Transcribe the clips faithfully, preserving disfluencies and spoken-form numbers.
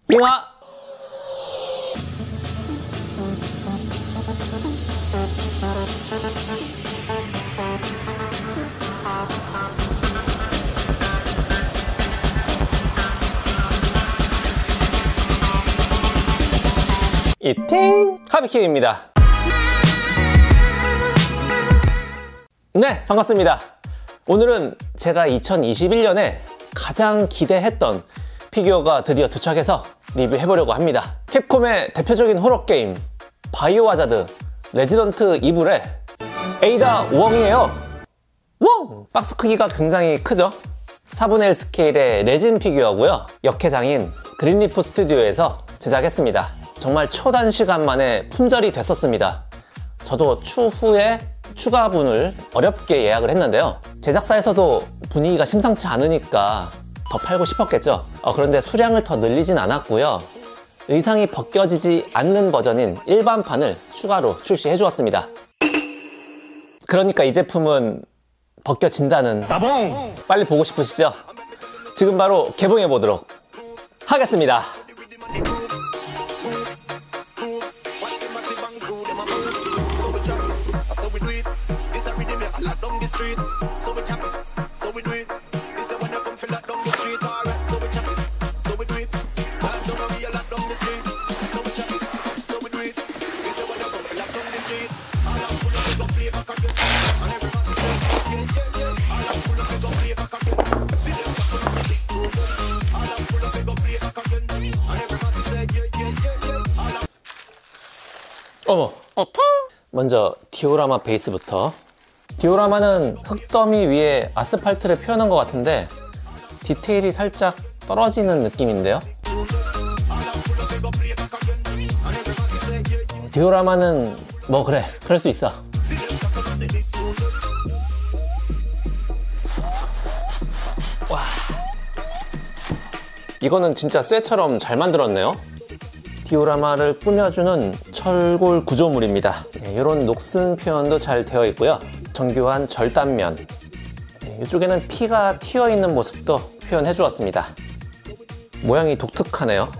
빙하! 이팅 하비킴입니다. 네, 반갑습니다. 오늘은 제가 이천이십일 년에 가장 기대했던 피규어가 드디어 도착해서 리뷰해보려고 합니다. 캡콤의 대표적인 호러게임 바이오하자드 레지던트 이블의 에이다 웡이에요. 웡! 박스 크기가 굉장히 크죠? 사분의 일 스케일의 레진 피규어고요. 역회장인 그린리프 스튜디오에서 제작했습니다. 정말 초단시간 만에 품절이 됐었습니다. 저도 추후에 추가분을 어렵게 예약을 했는데요. 제작사에서도 분위기가 심상치 않으니까 더 팔고 싶었겠죠. 어, 그런데 수량을 더 늘리진 않았고요. 의상이 벗겨지지 않는 버전인 일반판을 추가로 출시해 주었습니다. 그러니까 이 제품은 벗겨진다는 따봉! 빨리 보고 싶으시죠? 지금 바로 개봉해 보도록 하겠습니다. 어머! 먼저 디오라마 베이스부터. 디오라마는 흙더미 위에 아스팔트를 표현한 것 같은데 디테일이 살짝 떨어지는 느낌인데요. 디오라마는 뭐 그래, 그럴 수 있어. 와, 이거는 진짜 쇠처럼 잘 만들었네요. 디오라마를 꾸며주는 철골 구조물입니다. 네, 이런 녹슨 표현도 잘 되어 있고요. 정교한 절단면, 네, 이쪽에는 피가 튀어 있는 모습도 표현해 주었습니다. 모양이 독특하네요.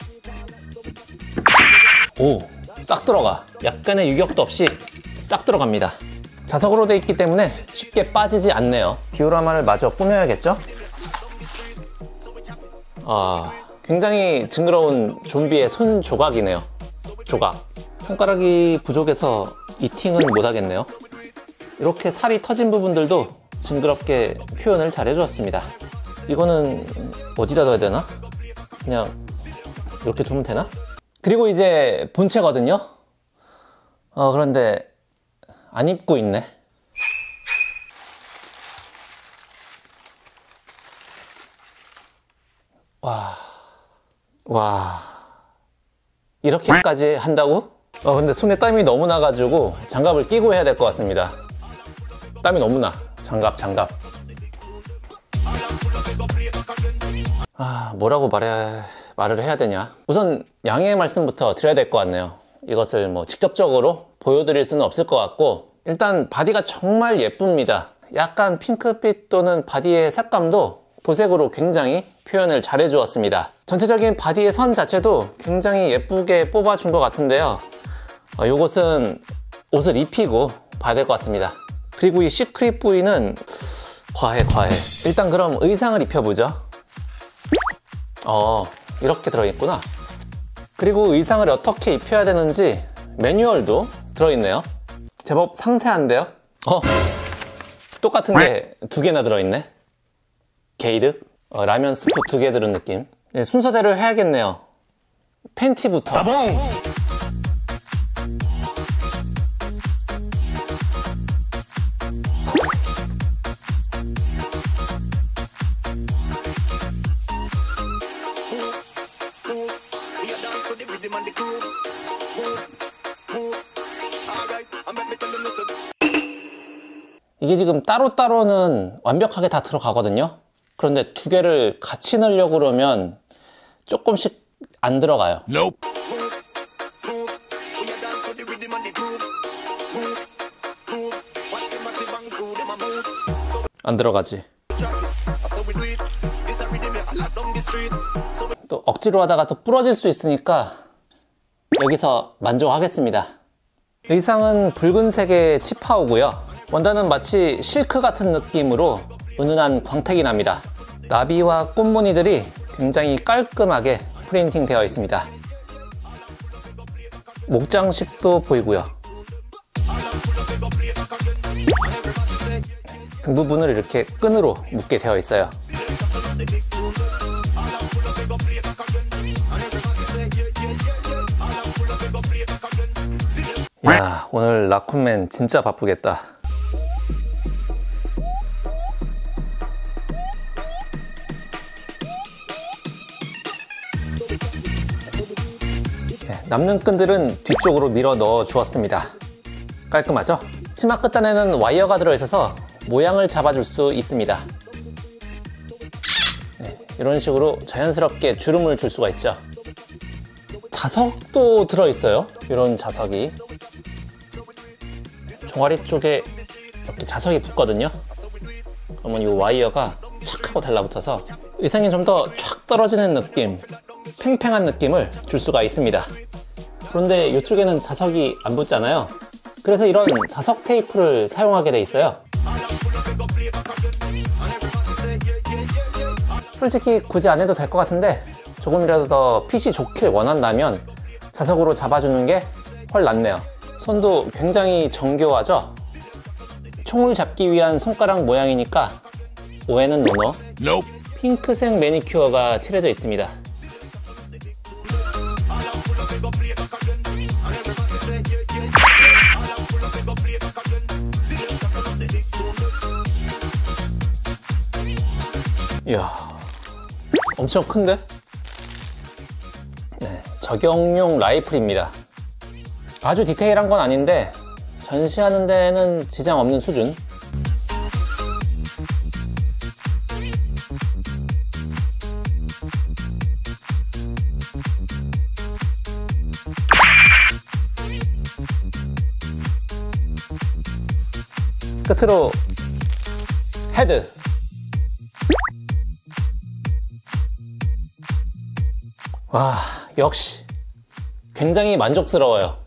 오, 싹 들어가. 약간의 유격도 없이 싹 들어갑니다. 자석으로 되어 있기 때문에 쉽게 빠지지 않네요. 디오라마를 마저 꾸며야겠죠? 아, 굉장히 징그러운 좀비의 손 조각이네요. 조각. 손가락이 부족해서 이팅은 못하겠네요. 이렇게 살이 터진 부분들도 징그럽게 표현을 잘 해주었습니다. 이거는 어디다 둬야 되나? 그냥 이렇게 두면 되나? 그리고 이제 본체거든요. 어, 그런데 안 입고 있네. 와, 와, 이렇게까지 한다고? 어, 근데 손에 땀이 너무 나가지고 장갑을 끼고 해야 될 것 같습니다. 땀이 너무 나. 장갑, 장갑. 아, 뭐라고 말해, 말을 해야 되냐. 우선 양해의 말씀부터 드려야 될 것 같네요. 이것을 뭐 직접적으로 보여드릴 수는 없을 것 같고, 일단 바디가 정말 예쁩니다. 약간 핑크빛 또는 바디의 색감도 도색으로 굉장히 표현을 잘 해주었습니다. 전체적인 바디의 선 자체도 굉장히 예쁘게 뽑아준 것 같은데요. 어, 요것은 옷을 입히고 봐야 될 것 같습니다. 그리고 이 시크릿 부위는 과해 과해. 일단 그럼 의상을 입혀보죠. 어, 이렇게 들어있구나. 그리고 의상을 어떻게 입혀야 되는지 매뉴얼도 들어있네요. 제법 상세한데요? 어, 똑같은 게 두 개나 들어있네. 게이득? 어, 라면 스프 두 개 들은 느낌. 네, 순서대로 해야겠네요. 팬티부터. 따봉! 이게 지금 따로따로는 완벽하게 다 들어가거든요. 그런데 두 개를 같이 넣으려고 그러면 조금씩 안 들어가요. Nope. 안 들어가지. 또 억지로 하다가 또 부러질 수 있으니까 여기서 만족하겠습니다. 의상은 붉은색의 치파오고요. 원단은 마치 실크 같은 느낌으로 은은한 광택이 납니다. 나비와 꽃무늬들이 굉장히 깔끔하게 프린팅 되어 있습니다. 목장식도 보이고요. 등 부분을 이렇게 끈으로 묶게 되어 있어요. 야, 오늘 라쿤맨 진짜 바쁘겠다. 네, 남는 끈들은 뒤쪽으로 밀어 넣어 주었습니다. 깔끔하죠? 치마 끝단에는 와이어가 들어있어서 모양을 잡아줄 수 있습니다. 네, 이런 식으로 자연스럽게 주름을 줄 수가 있죠. 자석도 들어있어요. 이런 자석이 종아리 쪽에 이렇게 자석이 붙거든요. 그러면 이 와이어가 착 하고 달라붙어서 의상이 좀 더 촥 떨어지는 느낌, 팽팽한 느낌을 줄 수가 있습니다. 그런데 이쪽에는 자석이 안 붙잖아요. 그래서 이런 자석 테이프를 사용하게 돼 있어요. 솔직히 굳이 안 해도 될 것 같은데 조금이라도 더 핏이 좋길 원한다면 자석으로 잡아주는 게 훨 낫네요. 손도 굉장히 정교하죠? 총을 잡기 위한 손가락 모양이니까 오해는 노노. Nope. 핑크색 매니큐어가 칠해져 있습니다. 이야, 엄청 큰데? 네, 적용용 라이플입니다. 아주 디테일한 건 아닌데 전시하는 데는 지장 없는 수준. 끝으로 헤드. 와, 역시 굉장히 만족스러워요.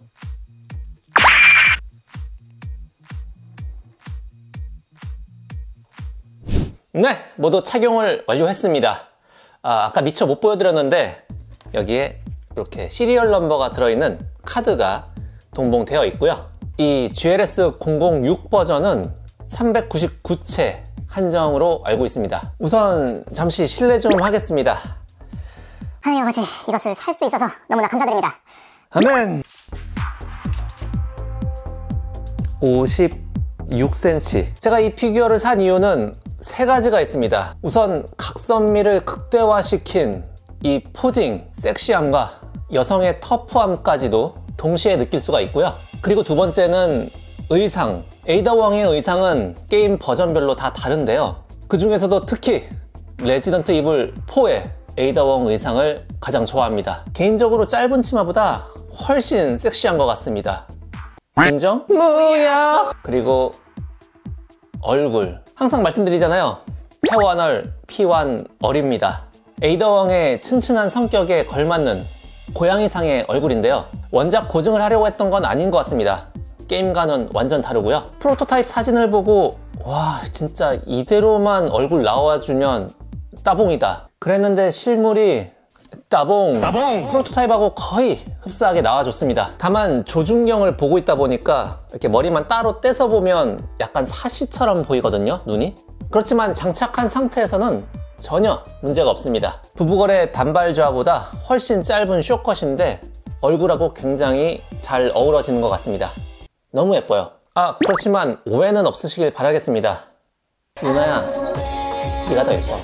네, 모두 착용을 완료했습니다. 아, 아까 미처 못 보여드렸는데 여기에 이렇게 시리얼 넘버가 들어있는 카드가 동봉되어 있고요. 이 지엘에스 공공육 버전은 삼백구십구 채 한정으로 알고 있습니다. 우선 잠시 실례 좀 하겠습니다. 하나님 아버지, 이것을 살 수 있어서 너무나 감사드립니다. 아멘. 오십육 센티미터. 제가 이 피규어를 산 이유는 세 가지가 있습니다. 우선 각선미를 극대화시킨 이 포징, 섹시함과 여성의 터프함까지도 동시에 느낄 수가 있고요. 그리고 두 번째는 의상. 에이다 왕의 의상은 게임 버전별로 다 다른데요. 그 중에서도 특히 레지던트 이블 사의 에이다 왕 의상을 가장 좋아합니다. 개인적으로 짧은 치마보다 훨씬 섹시한 것 같습니다. 인정? 뭐야? 그리고 얼굴. 항상 말씀드리잖아요. 패완얼, 피완, 얼입니다. 에이다 왕의 튼튼한 성격에 걸맞는 고양이상의 얼굴인데요. 원작 고증을 하려고 했던 건 아닌 것 같습니다. 게임과는 완전 다르고요. 프로토타입 사진을 보고 와, 진짜 이대로만 얼굴 나와주면 따봉이다 그랬는데 실물이 따봉! 따봉! 프로토타입하고 거의 흡사하게 나와줬습니다. 다만 조준경을 보고 있다 보니까 이렇게 머리만 따로 떼서 보면 약간 사시처럼 보이거든요, 눈이. 그렇지만 장착한 상태에서는 전혀 문제가 없습니다. 부부거래 단발좌보다 훨씬 짧은 쇼컷인데 얼굴하고 굉장히 잘 어우러지는 것 같습니다. 너무 예뻐요. 아, 그렇지만 오해는 없으시길 바라겠습니다. 누나야, 네가 더 예뻐.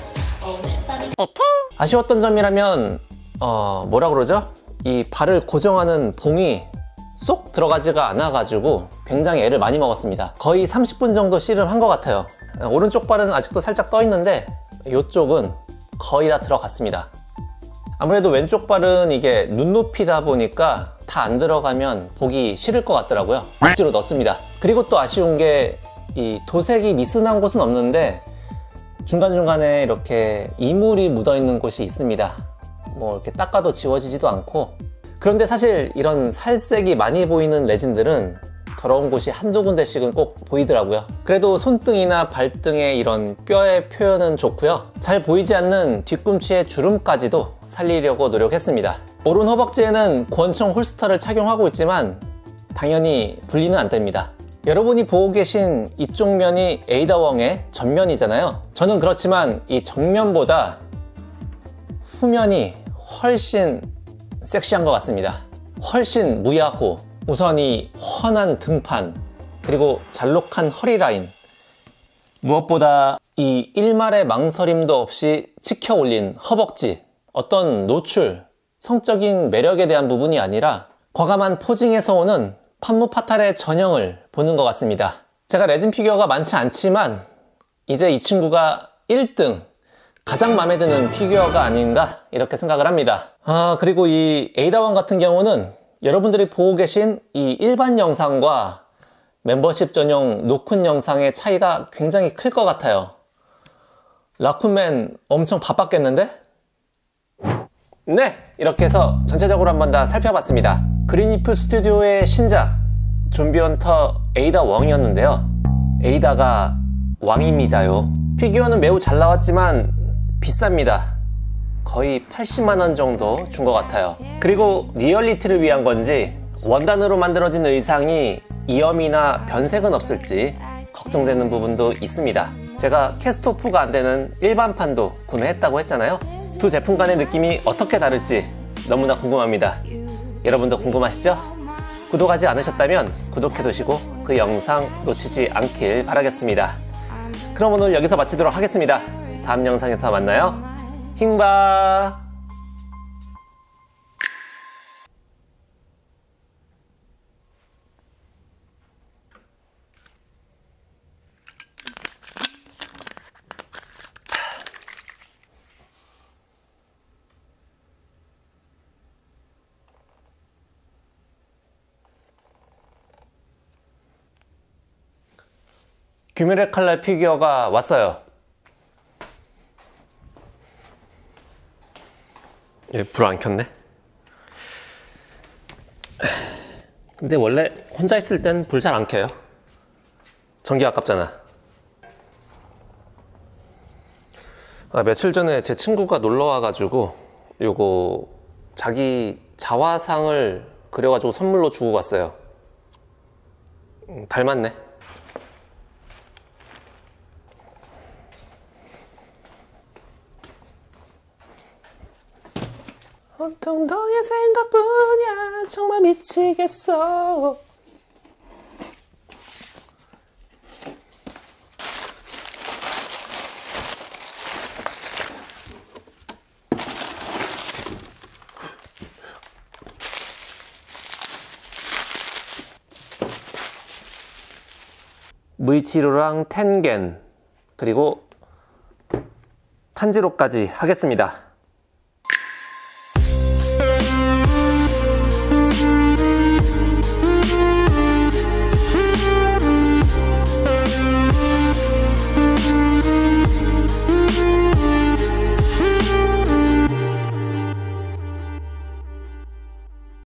아쉬웠던 점이라면 어 뭐라 그러죠? 이 발을 고정하는 봉이 쏙 들어가지가 않아 가지고 굉장히 애를 많이 먹었습니다. 거의 삼십 분 정도 씨름한 것 같아요. 오른쪽 발은 아직도 살짝 떠 있는데 이쪽은 거의 다 들어갔습니다. 아무래도 왼쪽 발은 이게 눈높이다 보니까 다 안 들어가면 보기 싫을 것 같더라고요. 억지로 넣습니다. 그리고 또 아쉬운 게 이 도색이 미스난 곳은 없는데 중간중간에 이렇게 이물이 묻어 있는 곳이 있습니다. 뭐 이렇게 닦아도 지워지지도 않고. 그런데 사실 이런 살색이 많이 보이는 레진들은 더러운 곳이 한두 군데씩은 꼭 보이더라고요. 그래도 손등이나 발등의 이런 뼈의 표현은 좋고요. 잘 보이지 않는 뒤꿈치의 주름까지도 살리려고 노력했습니다. 오른 허벅지에는 권총 홀스터를 착용하고 있지만 당연히 분리는 안 됩니다. 여러분이 보고 계신 이쪽 면이 에이다웡의 전면이잖아요. 저는 그렇지만 이 정면보다 후면이 훨씬 섹시한 것 같습니다. 훨씬 무야호. 우선 이 훤한 등판, 그리고 잘록한 허리 라인, 무엇보다 이 일말의 망설임도 없이 치켜 올린 허벅지, 어떤 노출, 성적인 매력에 대한 부분이 아니라 과감한 포징에서 오는 판무파탈의 전형을 보는 것 같습니다. 제가 레진 피규어가 많지 않지만 이제 이 친구가 일 등, 가장 마음에 드는 피규어가 아닌가 이렇게 생각을 합니다. 아, 그리고 이 에이다웡 같은 경우는 여러분들이 보고 계신 이 일반 영상과 멤버십 전용 노쿤 영상의 차이가 굉장히 클 것 같아요. 라쿤맨 엄청 바빴겠는데? 네! 이렇게 해서 전체적으로 한번 다 살펴봤습니다. 그린이프 스튜디오의 신작 좀비 헌터 에이다웡이었는데요. 에이다가 왕입니다요. 피규어는 매우 잘 나왔지만 비쌉니다. 거의 팔십만 원 정도 준 것 같아요. 그리고 리얼리티를 위한 건지 원단으로 만들어진 의상이 이염이나 변색은 없을지 걱정되는 부분도 있습니다. 제가 캐스트오프가 안 되는 일반판도 구매했다고 했잖아요. 두 제품 간의 느낌이 어떻게 다를지 너무나 궁금합니다. 여러분도 궁금하시죠? 구독하지 않으셨다면 구독해두시고 그 영상 놓치지 않길 바라겠습니다. 그럼 오늘 여기서 마치도록 하겠습니다. 다음 영상에서 만나요. 힝바. 귀멸의 칼날 피규어가 왔어요. 예, 불 안 켰네. 근데 원래 혼자 있을 땐 불 잘 안 켜요. 전기 아깝잖아. 아, 며칠 전에 제 친구가 놀러 와가지고 요거 자기 자화상을 그려가지고 선물로 주고 갔어요. 음, 닮았네. 온통 너의 생각뿐이야. 정말 미치겠어. 무이치로랑 텐겐 그리고 탄지로까지 하겠습니다.